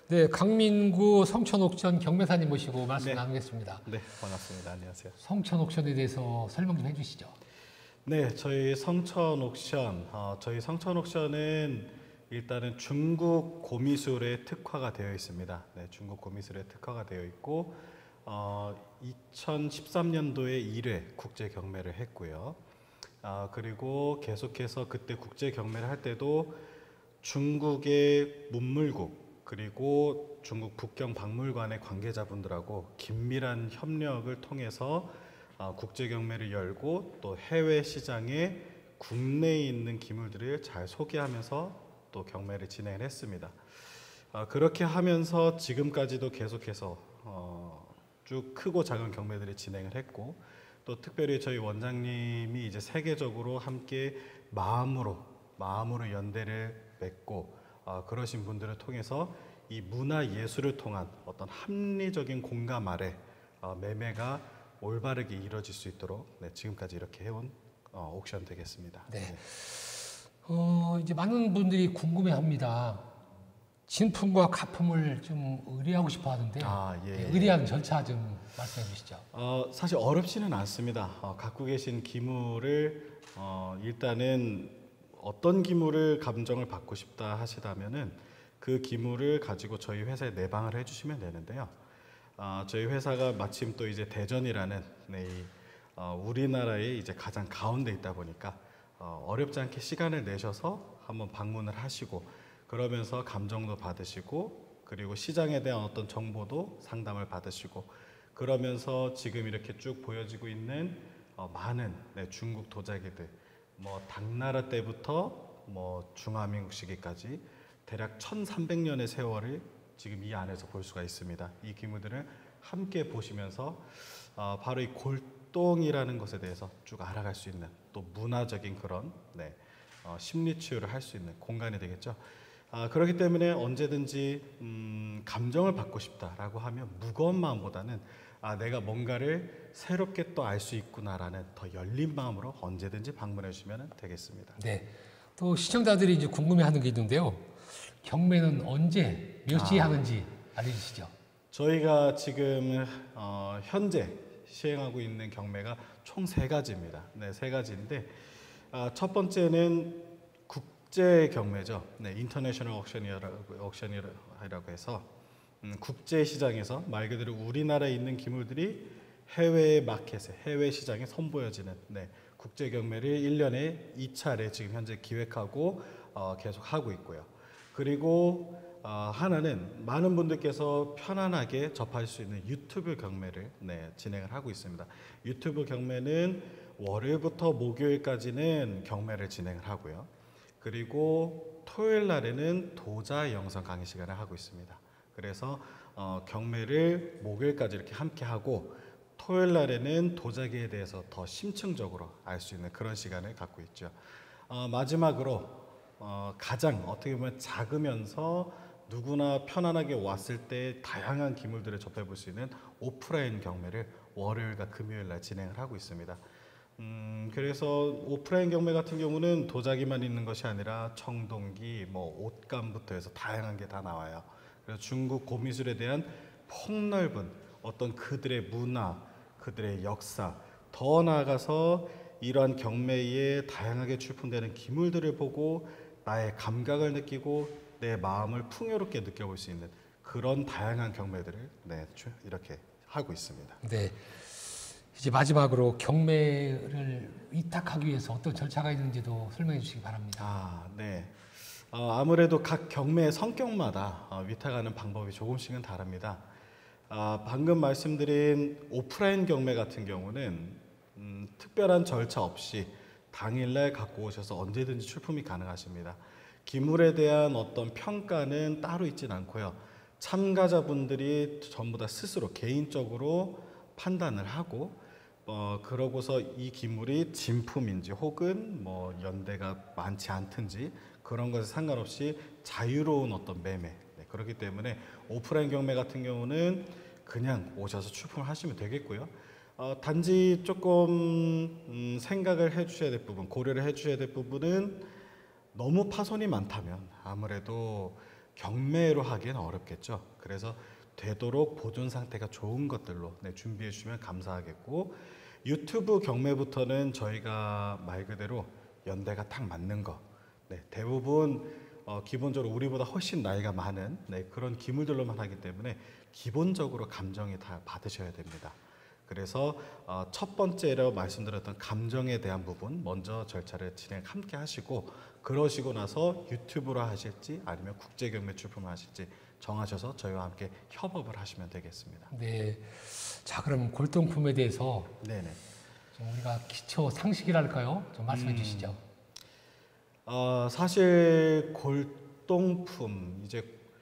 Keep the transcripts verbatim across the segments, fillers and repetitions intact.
네, 강민구 성천옥션 경매사님 모시고 말씀 네. 나누겠습니다. 네, 반갑습니다. 안녕하세요. 성천옥션에 대해서 설명 좀 해주시죠. 네, 저희 성천옥션, 어, 저희 성천옥션은 일단은 중국 고미술에 특화가 되어 있습니다. 네, 중국 고미술에 특화가 되어 있고 어, 이천십삼 년도에 일 회 국제 경매를 했고요. 아, 그리고 계속해서 그때 국제 경매를 할 때도 중국의 문물국 그리고 중국 북경 박물관의 관계자분들하고 긴밀한 협력을 통해서 어, 국제 경매를 열고 또 해외 시장에 국내에 있는 기물들을 잘 소개하면서 또 경매를 진행을 했습니다. 어, 그렇게 하면서 지금까지도 계속해서 어, 쭉 크고 작은 경매들을 진행을 했고 또 특별히 저희 원장님이 이제 세계적으로 함께 마음으로 마음으로 연대를 맺고 어, 그러신 분들을 통해서 이 문화 예술을 통한 어떤 합리적인 공감 아래 어, 매매가 올바르게 이루어질 수 있도록 네, 지금까지 이렇게 해온 어, 옥션 되겠습니다. 네. 네. 어, 이제 많은 분들이 궁금해합니다. 진품과 가품을 좀 의뢰하고 싶어 하는데 아, 예, 네, 예. 의뢰하는 절차 좀 말씀해 주시죠. 어, 사실 어렵지는 않습니다. 어, 갖고 계신 기물을 어, 일단은 어떤 기물을 감정을 받고 싶다 하시다면은 그 기물을 가지고 저희 회사에 내방을 해주시면 되는데요. 어, 저희 회사가 마침 또 이제 대전이라는 네, 이, 어, 우리나라의 이제 가장 가운데 있다 보니까 어, 어렵지 않게 시간을 내셔서 한번 방문을 하시고 그러면서 감정도 받으시고 그리고 시장에 대한 어떤 정보도 상담을 받으시고 그러면서 지금 이렇게 쭉 보여지고 있는 어, 많은 네, 중국 도자기들 뭐 당나라 때부터 뭐 중화민국 시기까지 대략 천삼백 년의 세월을 지금 이 안에서 볼 수가 있습니다. 이 기물들을 함께 보시면서 어, 바로 이 골동이라는 것에 대해서 쭉 알아갈 수 있는 또 문화적인 그런 네, 어, 심리 치유를 할 수 있는 공간이 되겠죠. 아, 그렇기 때문에 언제든지 음, 감정을 받고 싶다라고 하면 무거운 마음보다는 아, 내가 뭔가를 새롭게 또 알 수 있구나라는 더 열린 마음으로 언제든지 방문해 주시면 되겠습니다. 네. 또 시청자들이 이제 궁금해하는 게 있는데요. 경매는 언제 몇 시에 아. 하는지 알려주시죠. 저희가 지금 어, 현재 시행하고 있는 경매가 총 세 가지입니다. 네, 세 가지인데 아, 첫 번째는 국제 경매죠. 네, 인터내셔널 옥션이라고, 옥션이라고 해서 음, 국제 시장에서 말 그대로 우리나라에 있는 기물들이 해외 마켓에, 해외 시장에 선보여지는 네, 국제 경매를 일 년에 두 차례 지금 현재 기획하고 어, 계속 하고 있고요. 그리고 어, 하나는 많은 분들께서 편안하게 접할 수 있는 유튜브 경매를 네, 진행을 하고 있습니다. 유튜브 경매는 월요일부터 목요일까지는 경매를 진행을 하고요. 그리고 토요일 날에는 도자 영상 강의 시간을 하고 있습니다. 그래서 어, 경매를 목요일까지 이렇게 함께 하고 토요일 날에는 도자기에 대해서 더 심층적으로 알 수 있는 그런 시간을 갖고 있죠. 어, 마지막으로 어, 가장 어떻게 보면 작으면서 누구나 편안하게 왔을 때 다양한 기물들을 접해볼 수 있는 오프라인 경매를 월요일과 금요일 날 진행을 하고 있습니다. 음, 그래서 오프라인 경매 같은 경우는 도자기만 있는 것이 아니라 청동기, 뭐 옷감부터 해서 다양한 게 다 나와요. 그래서 중국 고미술에 대한 폭넓은 어떤 그들의 문화, 그들의 역사, 더 나아가서 이러한 경매에 다양하게 출품되는 기물들을 보고 나의 감각을 느끼고 내 마음을 풍요롭게 느껴볼 수 있는 그런 다양한 경매들을 네, 이렇게 하고 있습니다. 네. 이제 마지막으로 경매를 위탁하기 위해서 어떤 절차가 있는지도 설명해 주시기 바랍니다. 아, 네. 어, 아무래도 각 경매의 성격마다 어, 위탁하는 방법이 조금씩은 다릅니다. 아, 방금 말씀드린 오프라인 경매 같은 경우는 음, 특별한 절차 없이 당일날 갖고 오셔서 언제든지 출품이 가능하십니다. 기물에 대한 어떤 평가는 따로 있진 않고요. 참가자분들이 전부 다 스스로 개인적으로 판단을 하고 어, 그러고서 이 기물이 진품인지 혹은 뭐 연대가 많지 않든지 그런 것에 상관없이 자유로운 어떤 매매 네, 그렇기 때문에 오프라인 경매 같은 경우는 그냥 오셔서 출품을 하시면 되겠고요. 어, 단지 조금 음, 생각을 해주셔야 될 부분, 고려를 해주셔야 될 부분은 너무 파손이 많다면 아무래도 경매로 하기는 어렵겠죠. 그래서 되도록 보존 상태가 좋은 것들로 네, 준비해 주시면 감사하겠고, 유튜브 경매부터는 저희가 말 그대로 연대가 딱 맞는 거, 네, 대부분 어, 기본적으로 우리보다 훨씬 나이가 많은 네, 그런 기물들로만 하기 때문에 기본적으로 감정이 다 받으셔야 됩니다. 그래서 어, 첫 번째로 말씀드렸던 감정에 대한 부분 먼저 절차를 진행 함께 하시고, 그러시고 나서 유튜브로 하실지 아니면 국제경매 출품을 하실지 정하셔서 저희와 함께 협업을 하시면 되겠습니다. 네. 자, 그럼 골동품에 대해서 네네. 좀 우리가 기초 상식이랄까요? 좀 말씀해 음. 주시죠. 어, 사실 골동품 이제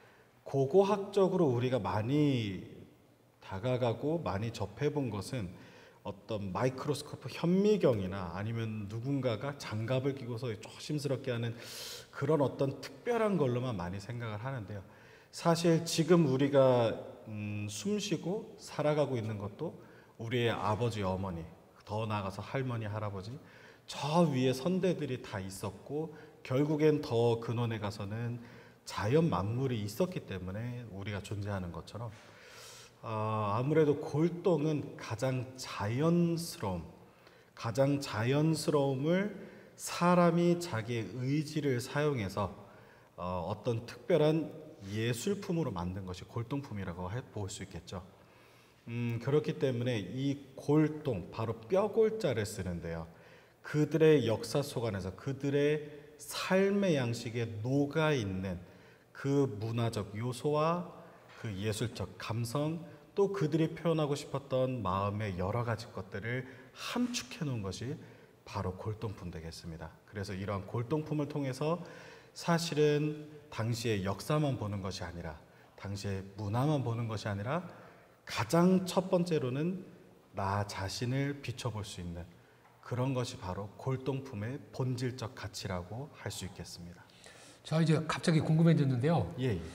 고고학적으로 우리가 많이 다가가고 많이 접해본 것은 어떤 마이크로스코프 현미경이나 아니면 누군가가 장갑을 끼고서 조심스럽게 하는 그런 어떤 특별한 걸로만 많이 생각을 하는데요. 사실 지금 우리가 음, 숨쉬고 살아가고 있는 것도 우리의 아버지, 어머니, 더 나아가서 할머니, 할아버지, 저 위에 선대들이 다 있었고, 결국엔 더 근원에 가서는 자연 만물이 있었기 때문에 우리가 존재하는 것처럼 어, 아무래도 골동은 가장 자연스러움, 가장 자연스러움을 사람이 자기의 의지를 사용해서 어, 어떤 특별한 예술품으로 만든 것이 골동품이라고 볼 수 있겠죠. 음, 그렇기 때문에 이 골동, 바로 뼈골자를 쓰는데요. 그들의 역사 속 안에서 그들의 삶의 양식에 녹아있는 그 문화적 요소와 그 예술적 감성, 또 그들이 표현하고 싶었던 마음의 여러 가지 것들을 함축해 놓은 것이 바로 골동품 되겠습니다. 그래서 이러한 골동품을 통해서 사실은 당시의 역사만 보는 것이 아니라, 당시의 문화만 보는 것이 아니라, 가장 첫 번째로는 나 자신을 비춰볼 수 있는 그런 것이 바로 골동품의 본질적 가치라고 할 수 있겠습니다. 저 이제 갑자기 궁금해졌는데요. 예, 예.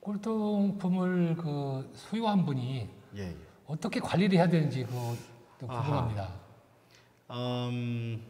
골동품을 그 소유한 분이 예, 예. 어떻게 관리를 해야 되는지 그 궁금합니다. 음,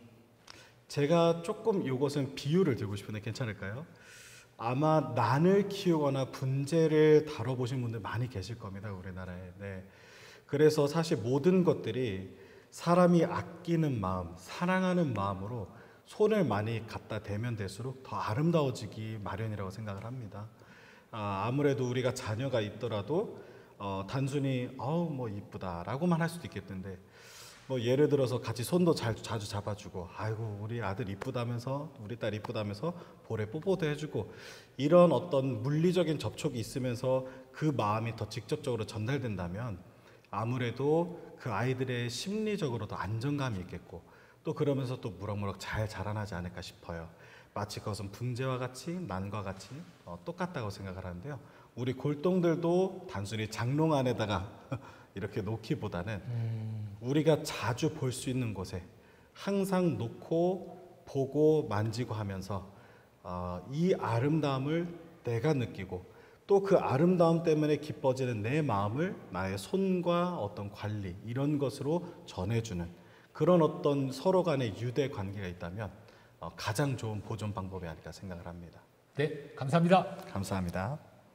제가 조금 이것은 비유를 들고 싶은데 괜찮을까요? 아마 난을 키우거나 분재를 다뤄보신 분들 많이 계실 겁니다, 우리나라에. 네. 그래서 사실 모든 것들이 사람이 아끼는 마음, 사랑하는 마음으로 손을 많이 갖다 대면 될수록 더 아름다워지기 마련이라고 생각을 합니다. 아, 아무래도 우리가 자녀가 있더라도 어, 단순히 어우 뭐 이쁘다라고만 할 수도 있겠는데, 뭐 예를 들어서 같이 손도 잘, 자주 잡아주고, 아이고 우리 아들 이쁘다면서, 우리 딸 이쁘다면서 볼에 뽀뽀도 해주고, 이런 어떤 물리적인 접촉이 있으면서 그 마음이 더 직접적으로 전달된다면 아무래도 그 아이들의 심리적으로도 안정감이 있겠고, 또 그러면서 또 무럭무럭 잘 자라나지 않을까 싶어요. 마치 그것은 분재와 같이, 난과 같이 어, 똑같다고 생각을 하는데요. 우리 골동들도 단순히 장롱 안에다가 이렇게 놓기보다는 음. 우리가 자주 볼 수 있는 곳에 항상 놓고 보고 만지고 하면서 어, 이 아름다움을 내가 느끼고, 또 그 아름다움 때문에 기뻐지는 내 마음을 나의 손과 어떤 관리, 이런 것으로 전해주는 그런 어떤 서로 간의 유대 관계가 있다면 어, 가장 좋은 보존 방법이 아닐까 생각을 합니다. 네, 감사합니다. 감사합니다.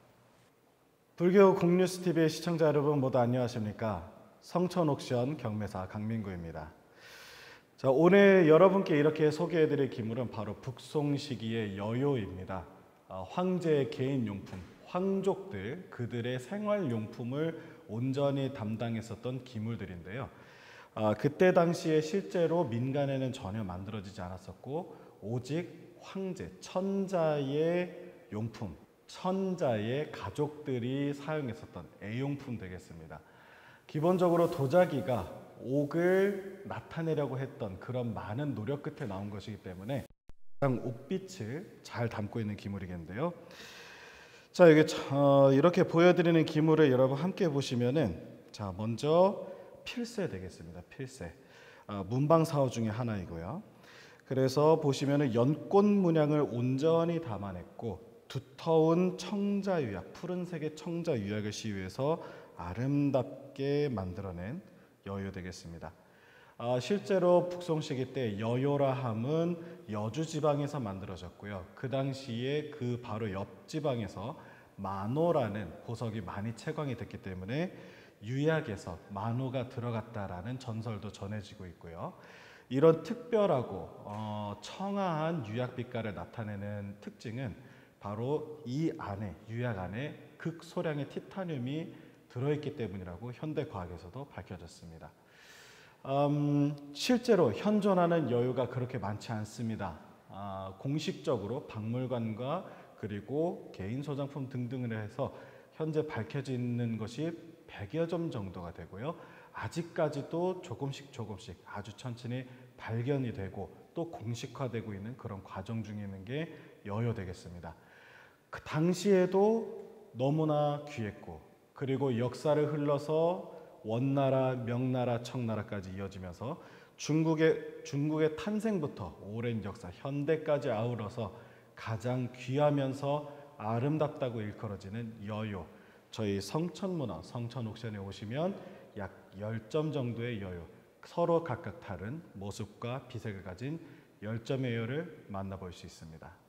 불교 공뉴스티비의 시청자 여러분 모두 안녕하십니까? 성천 옥션 경매사 강민구입니다. 자, 오늘 여러분께 이렇게 소개해드릴 기물은 바로 북송시기의 여요입니다. 어, 황제의 개인용품, 황족들, 그들의 생활용품을 온전히 담당했었던 기물들인데요. 어, 그때 당시에 실제로 민간에는 전혀 만들어지지 않았었고, 오직 황제, 천자의 용품, 천자의 가족들이 사용했었던 애용품 되겠습니다. 기본적으로 도자기가 옥을 나타내려고 했던 그런 많은 노력 끝에 나온 것이기 때문에 가장 옥빛을 잘 담고 있는 기물이겠는데요. 자, 여기 어, 이렇게 보여드리는 기물을 여러분 함께 보시면은, 자, 먼저 필세 되겠습니다. 필세. 어, 문방사호 중에 하나이고요. 그래서 보시면은 연꽃 문양을 온전히 담아냈고, 두터운 청자유약, 푸른색의 청자유약을 시유해서 아름답게 만들어낸 여요 되겠습니다. 아, 실제로 북송시기 때 여요라 함은 여주 지방에서 만들어졌고요. 그 당시에 그 바로 옆 지방에서 만호라는 보석이 많이 채광이 됐기 때문에 유약에서 만호가 들어갔다라는 전설도 전해지고 있고요. 이런 특별하고 어, 청아한 유약 빛깔을 나타내는 특징은 바로 이 안에, 유약 안에 극소량의 티타늄이 들어있기 때문이라고 현대과학에서도 밝혀졌습니다. 음, 실제로 현존하는 여유가 그렇게 많지 않습니다. 아, 공식적으로 박물관과 그리고 개인 소장품 등등을 해서 현재 밝혀지는 것이 백여 점 정도가 되고요. 아직까지도 조금씩 조금씩 아주 천천히 발견이 되고 또 공식화되고 있는 그런 과정 중에 있는 게 여유 되겠습니다. 그 당시에도 너무나 귀했고 그리고 역사를 흘러서 원나라, 명나라, 청나라까지 이어지면서 중국의, 중국의 탄생부터 오랜 역사, 현대까지 아우러서 가장 귀하면서 아름답다고 일컬어지는 여유. 저희 성천문화, 성천옥션에 오시면 약 십 점 정도의 여유, 서로 각각 다른 모습과 비색을 가진 십 점의 여유를 만나볼 수 있습니다.